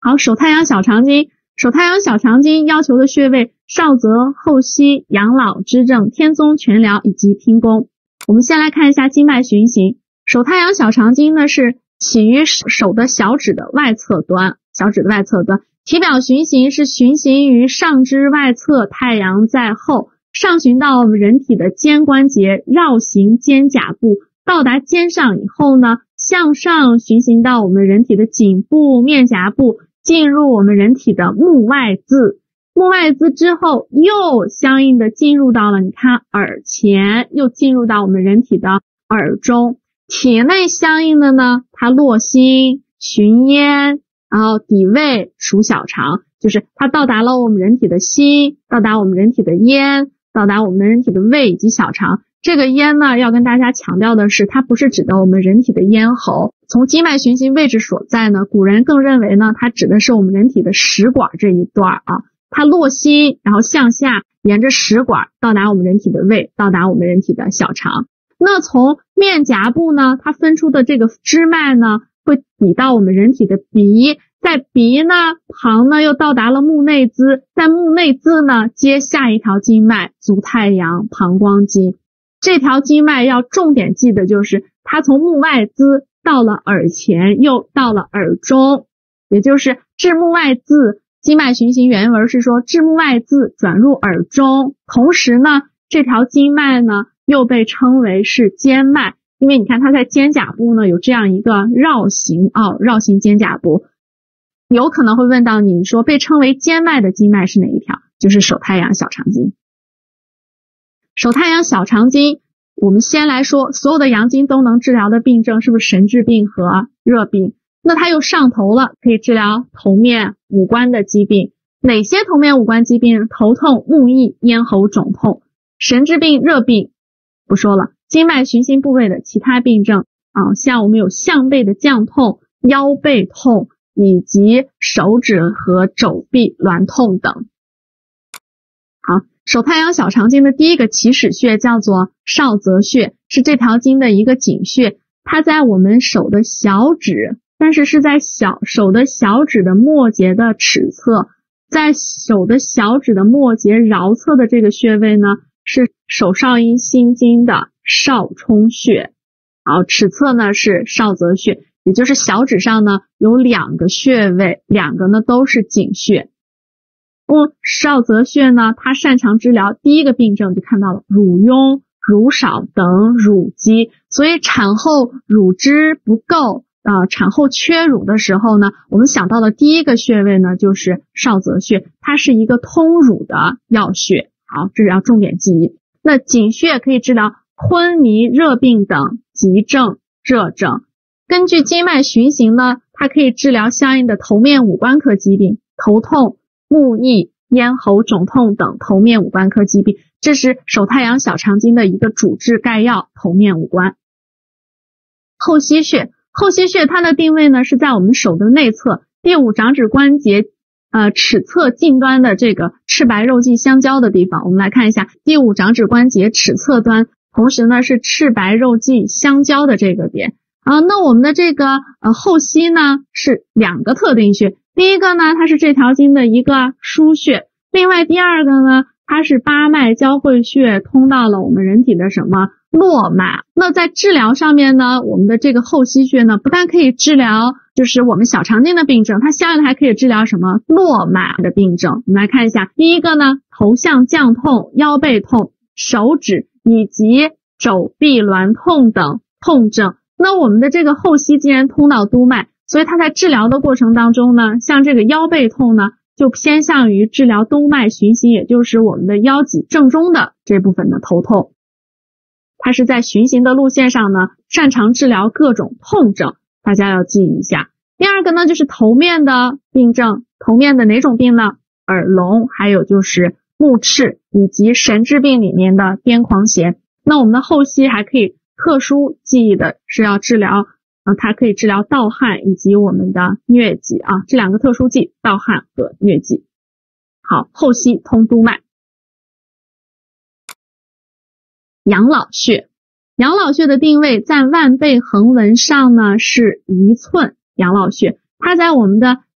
好，手太阳小肠经，手太阳小肠经要求的穴位少泽、后溪、养老、支正、天宗、全髎以及听宫。我们先来看一下经脉循行。手太阳小肠经呢是起于手的小指的外侧端，体表循行是循行于上肢外侧，太阳在后，上循到人体的肩关节，绕行肩胛部，到达肩上以后呢，向上循行到我们人体的颈部、面颊部，进入我们人体的目外眦，目外眦之后又相应的进入到了你看耳前，又进入到我们人体的耳中，体内相应的呢，它络心、循咽，然后抵胃、属小肠，就是它到达了我们人体的心，到达我们人体的咽，到达我们人体的胃以及小肠。这个咽呢，要跟大家强调的是，它不是指的我们人体的咽喉。从经脉循行位置所在呢，古人更认为呢，它指的是我们人体的食管这一段啊。它络心，然后向下沿着食管到达我们人体的胃，到达我们人体的小肠。那从面颊部呢，它分出的这个支脉呢，会抵到我们人体的鼻，在鼻呢旁呢又到达了目内眦，在目内眦呢接下一条经脉足太阳膀胱经。这条经脉要重点记的就是它从目外眦到了耳前，又到了耳中，也就是至目外眦。经脉循行原文是说至目外眦转入耳中，同时呢这条经脉呢又被称为是肩脉，因为你看它在肩胛部呢有这样一个绕行绕行肩胛部。有可能会问到你说被称为肩脉的经脉是哪一条？就是手太阳小肠经。手太阳小肠经，我们先来说所有的阳经都能治疗的病症是不是神志病和热病？那它又上头了，可以治疗头面五官的疾病。哪些头面五官疾病？头痛、目翳、咽喉肿痛。神志病、热病不说了，经脉循行部位的其他病症像我们有项背的降痛、腰背痛以及手指和肘臂挛痛等。好，手太阳小肠经的第一个起始穴叫做少泽穴，是这条经的一个井穴，它在我们手的小指，但是是在手的小指的末节的尺侧，在手的小指的末节桡侧的这个穴位呢，是手少阴心经的少冲穴。好，尺侧呢是少泽穴，也就是小指上呢有两个穴位，两个呢都是井穴。少泽穴呢，它擅长治疗第一个病症就看到了乳痈、乳少等乳积，所以产后乳汁不够产后缺乳的时候呢，我们想到的第一个穴位呢就是少泽穴，它是一个通乳的要穴。好，这是要重点记忆。那井穴可以治疗昏迷、热病等急症、热症。根据经脉循行呢，它可以治疗相应的头面五官科疾病，头痛、目翳、咽喉肿痛等头面五官科疾病。这是手太阳小肠经的一个主治概要，头面五官。后溪穴，后溪穴它的定位呢是在我们手的内侧，第五掌指关节尺侧近端的这个赤白肉际相交的地方。我们来看一下第五掌指关节尺侧端，同时呢是赤白肉际相交的这个点。那我们的这个后溪呢是两个特定穴，第一个呢它是这条经的一个腧穴，另外第二个呢它是八脉交汇穴，通到了我们人体的什么络脉。那在治疗上面呢，我们的这个后溪穴呢不但可以治疗就是我们小肠经的病症，它相应的还可以治疗什么络脉的病症。我们来看一下，第一个呢头项降痛、腰背痛、手指以及肘臂挛痛等痛症。那我们的这个后溪既然通到督脉，所以它在治疗的过程当中呢，像这个腰背痛呢就偏向于治疗督脉循行，也就是我们的腰脊正中的这部分的头痛。它是在循行的路线上呢擅长治疗各种痛症，大家要记一下。第二个呢就是头面的病症，头面的哪种病呢？耳聋，还有就是目赤，以及神志病里面的癫狂痫。那我们的后溪还可以特殊记忆的是要治疗它可以治疗盗汗以及我们的疟疾这两个特殊记，盗汗和疟疾。好，后溪通督脉。养老穴，养老穴的定位在腕背横纹上呢是1寸，养老穴它在我们的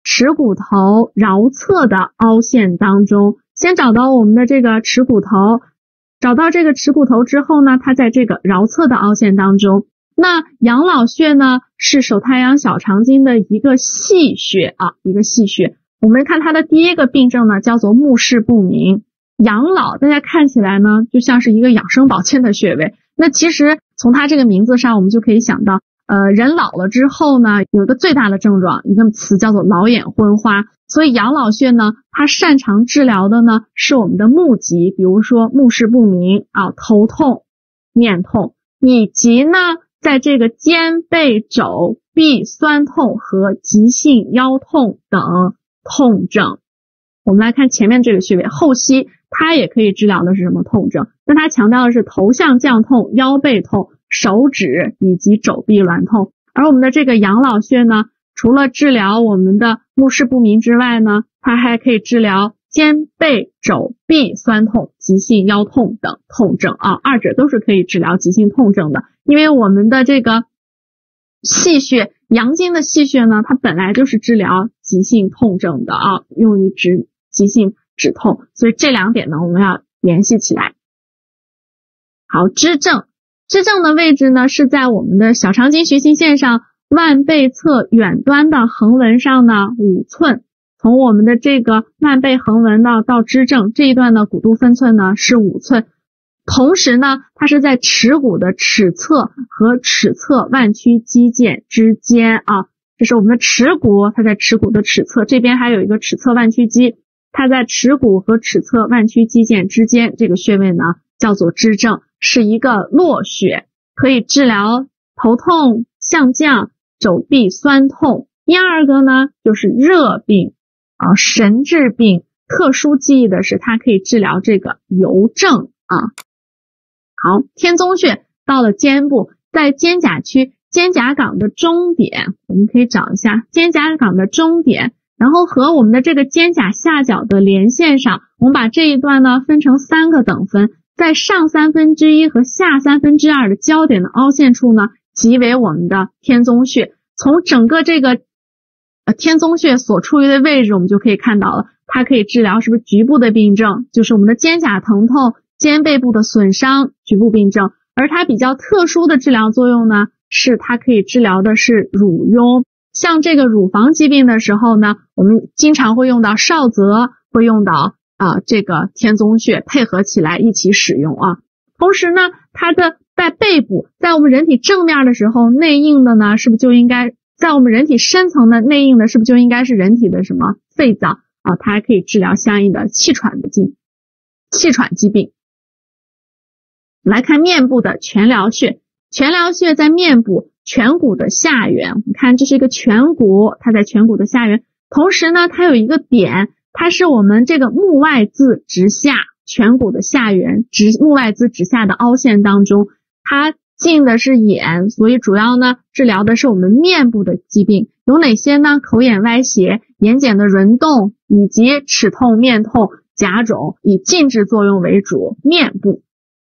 耻骨头桡侧的凹陷当中。先找到我们的这个耻骨头，找到这个耻骨头之后呢，它在这个桡侧的凹陷当中。那养老穴呢，是手太阳小肠经的一个细穴啊，一个细穴。我们看它的第一个病症呢，叫做目视不明。养老大家看起来呢，就像是一个养生保健的穴位。那其实从它这个名字上，我们就可以想到，人老了之后呢，有一个最大的症状，一个词叫做老眼昏花。所以养老穴呢，它擅长治疗的呢是我们的目疾，比如说目视不明啊、头痛、面痛，以及呢在这个肩背肘臂酸痛和急性腰痛等痛症。我们来看前面这个穴位后溪，它也可以治疗的是什么痛症？那它强调的是头项降痛、腰背痛、手指以及肘臂挛痛。而我们的这个养老穴呢，除了治疗我们的目视不明之外呢，它还可以治疗肩背肘臂酸痛、急性腰痛等痛症啊，二者都是可以治疗急性痛症的。因为我们的这个细穴阳经的细穴呢，它本来就是治疗急性痛症的啊，用于急性止痛，所以这两点呢我们要联系起来。好，支正的位置呢是在我们的小肠经循行线上腕背侧远端的横纹上呢5寸，从我们的这个腕背横纹到支正这一段的骨度分寸呢是5寸。同时呢，它是在耻骨的尺侧和尺侧腕屈肌腱之间啊，这是我们的耻骨，它在耻骨的尺侧，这边还有一个尺侧腕屈肌，它在耻骨和尺侧腕屈肌腱之间，这个穴位呢叫做支正，是一个络穴，可以治疗头痛、项降、肘臂酸痛。第二个呢就是热病啊、神志病，特殊记忆的是它可以治疗这个疣症啊。好，天宗穴到了肩部，在肩胛区肩胛岗的中点，我们可以找一下肩胛岗的中点，然后和我们的这个肩胛下角的连线上，我们把这一段呢分成3个等分，在上1/3和下2/3的交点的凹陷处呢，即为我们的天宗穴。从整个这个天宗穴所处于的位置，我们就可以看到了，它可以治疗是不是局部的病症，就是我们的肩胛疼痛、肩背部的损伤，局部病症。而它比较特殊的治疗作用呢，是它可以治疗的是乳痈。像这个乳房疾病的时候呢，我们经常会用到少泽，会用到这个天宗穴，配合起来一起使用啊。同时呢，它的在背部，在我们人体正面的时候，内应的呢，是不是就应该在我们人体深层的内应的，是不是就应该是人体的什么肺脏啊？它还可以治疗相应的气喘疾病。来看面部的全髎穴，全髎穴在面部颧骨的下缘，我们看这是一个颧骨，它在颧骨的下缘，同时呢，它有一个点，它是我们这个目外眦直下，颧骨的下缘目外眦直下的凹陷当中，它进的是眼，所以主要呢治疗的是我们面部的疾病，有哪些呢？口眼歪斜、眼睑的轮动以及齿痛、面痛、甲肿，以浸滞作用为主。面部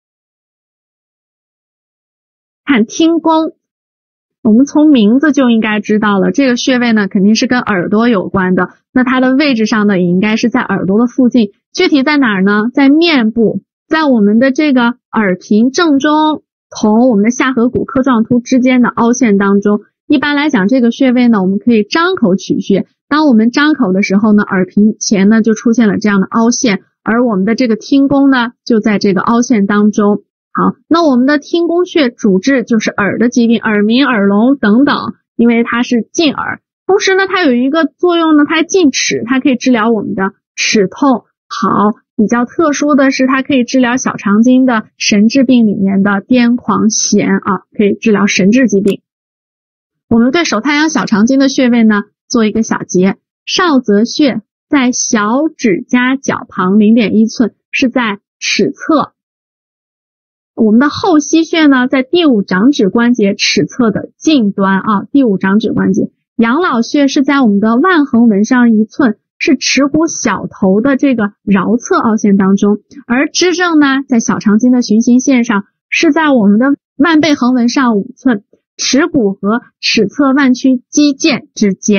看听宫，我们从名字就应该知道了，这个穴位呢肯定是跟耳朵有关的，那它的位置上呢也应该是在耳朵的附近，具体在哪儿呢？在面部，在我们的这个耳屏正中同我们的下颌骨髁状突之间的凹陷当中。一般来讲，这个穴位呢我们可以张口取穴，当我们张口的时候呢，耳屏前呢就出现了这样的凹陷，而我们的这个听宫呢就在这个凹陷当中。好，那我们的听宫穴主治就是耳的疾病，耳鸣、耳聋等等，因为它是进耳。同时呢，它有一个作用呢，它进齿，它可以治疗我们的齿痛。好，比较特殊的是它可以治疗小肠经的神志病里面的癫狂痫啊，可以治疗神志疾病。我们对手太阳小肠经的穴位呢做一个小结，少泽穴在小指甲角旁 0.1 寸，是在齿侧。我们的后溪穴呢在第5掌指关节齿侧的近端啊，第5掌指关节。养老穴是在我们的腕横纹上1寸，是耻骨小头的这个桡侧凹陷当中。而支正呢在小肠经的循行线上，是在我们的腕背横纹上5寸，耻骨和齿侧腕屈肌腱之间。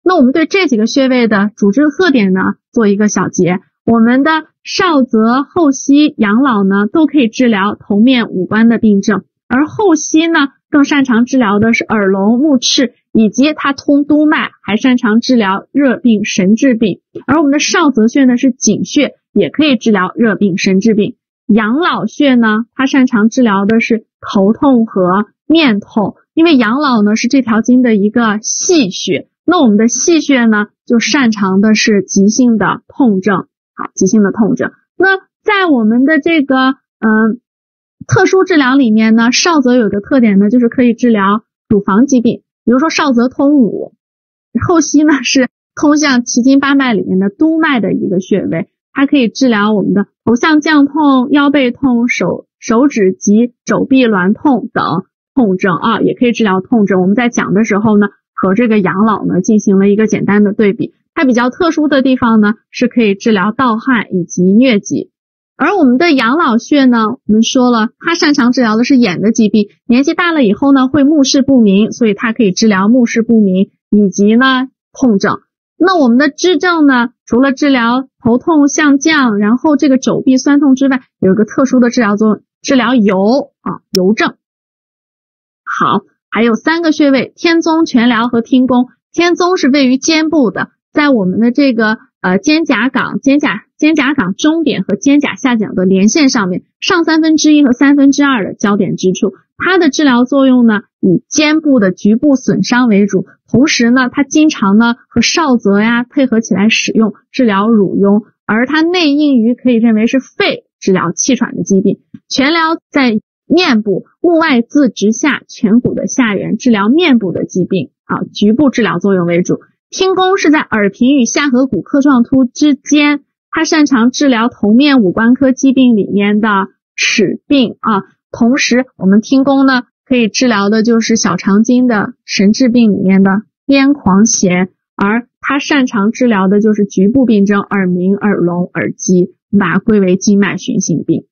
那我们对这几个穴位的主治特点呢做一个小结。我们的少泽、后溪、养老呢都可以治疗头面五官的病症，而后溪呢更擅长治疗的是耳聋目赤，以及它通督脉，还擅长治疗热病神志病。而我们的少泽穴呢是井穴，也可以治疗热病神志病。养老穴呢它擅长治疗的是头痛和面痛，因为养老呢是这条经的一个细穴，那我们的细穴呢就擅长的是急性的痛症。好，急性的痛症。那在我们的这个特殊治疗里面呢，少泽有一个特点呢，就是可以治疗乳房疾病，比如说少泽通乳，后溪呢是通向奇经八脉里面的督脉的一个穴位，它可以治疗我们的头项降痛、腰背痛、手指及肘臂挛痛等痛症啊，也可以治疗痛症。我们在讲的时候呢，和这个养老呢进行了一个简单的对比。它比较特殊的地方呢，是可以治疗盗汗以及疟疾。而我们的养老穴呢，我们说了，它擅长治疗的是眼的疾病，年纪大了以后呢，会目视不明，所以它可以治疗目视不明以及呢痛症。那我们的支症呢，除了治疗头痛项降，然后这个肘臂酸痛之外，有一个特殊的治疗作用，治疗疣症。好，还有3个穴位，天宗、全髎和听宫。天宗是位于肩部的，在我们的这个肩胛岗中点和肩胛下角的连线上面，上1/3和2/3的交点之处。它的治疗作用呢，以肩部的局部损伤为主，同时呢，它经常呢和少泽呀配合起来使用，治疗乳痈，而它内应于可以认为是肺，治疗气喘的疾病。全髎在面部，目外眦直下颧骨的下缘，治疗面部的疾病局部治疗作用为主。听宫是在耳屏与下颌骨髁状突之间，它擅长治疗头面五官科疾病里面的齿病同时我们听宫呢可以治疗的就是小肠经的神志病里面的癫狂痫，而它擅长治疗的就是局部病症，耳鸣、耳聋、耳疾，把它归为经脉循行病。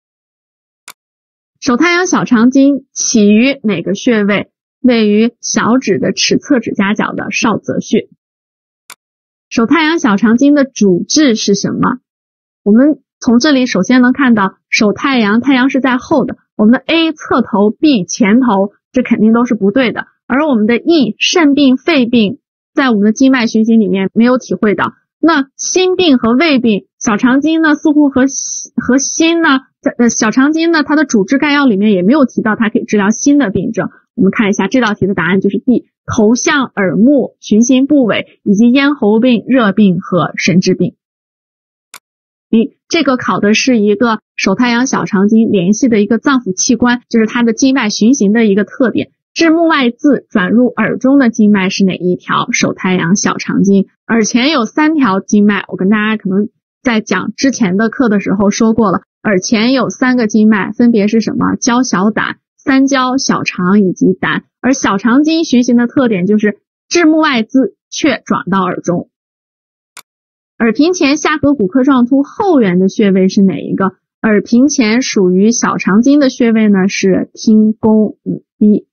手太阳小肠经起于哪个穴位？位于小指的尺侧指甲角的少泽穴。手太阳小肠经的主治是什么？我们从这里首先能看到手太阳，太阳是在后的，我们的 A 侧头 B 前头，这肯定都是不对的。而我们的 E 肾病肺病在我们的经脉循行里面没有体会到。那心病和胃病，小肠经呢似乎和心呢小肠经呢它的主治概要里面也没有提到它可以治疗心的病症。我们看一下这道题的答案就是 D， 头项耳目循行部位以及咽喉病、热病和神志病。这个考的是一个手太阳小肠经联系的一个脏腑器官，就是它的经脉循行的一个特点。至目外眦转入耳中的经脉是哪一条？手太阳小肠经。耳前有3条经脉，我跟大家可能在讲之前的课的时候说过了，耳前有3个经脉，分别是什么？交小胆、三焦、小肠以及胆。而小肠经循行的特点就是至目外眦却转到耳中。耳屏前下颌骨髁状突后缘的穴位是哪一个？耳屏前属于小肠经的穴位呢是听宫B。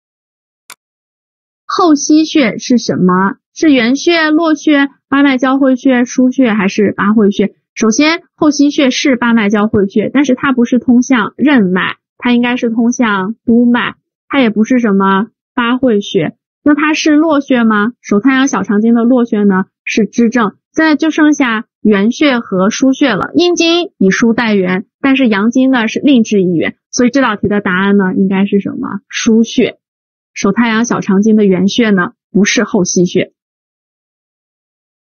后溪穴是什么？是元穴、络穴、八脉交汇穴、腧穴还是八会穴？首先后溪穴是八脉交汇穴，但是它不是通向任脉，它应该是通向督脉，它也不是什么八会穴。那它是络穴吗？手太阳小肠经的络穴呢是支正。现在就剩下元穴和腧穴了，阴经以腧代元，但是阳经呢是另置一元，所以这道题的答案呢应该是什么？腧穴。手太阳小肠经的元穴呢不是后溪穴。